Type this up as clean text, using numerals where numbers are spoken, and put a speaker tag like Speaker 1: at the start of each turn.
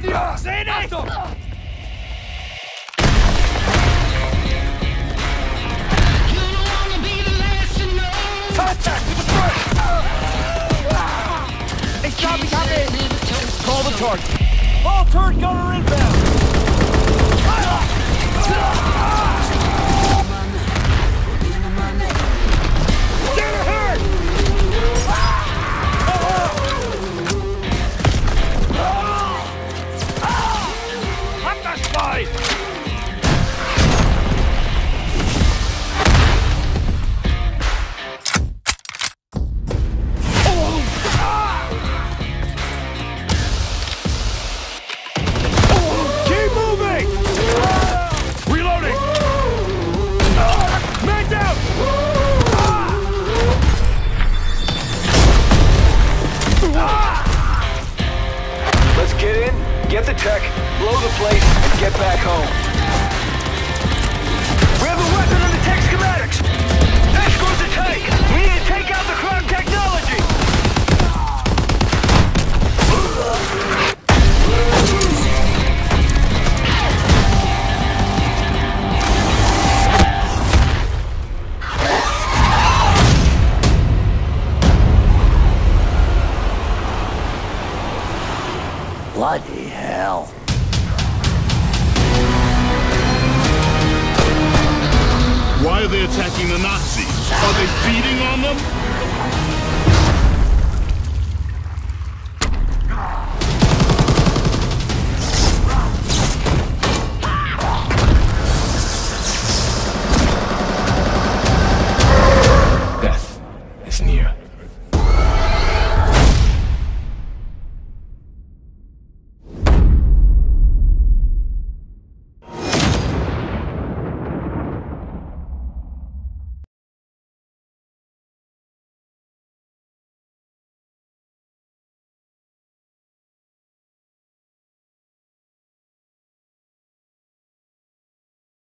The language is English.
Speaker 1: Sehen! Achtung! Contact to the front! Hey, stop me, call the target. All turret gunner inbound! Get her hurt! Hab das Schwein!
Speaker 2: Get the tech, blow the place, and get back home. We have a weapon on the tech schematics! Escort the tank! We need to take out the crime technology!
Speaker 3: Bloody hell.
Speaker 4: Why are they attacking the Nazis? Are they feeding on them?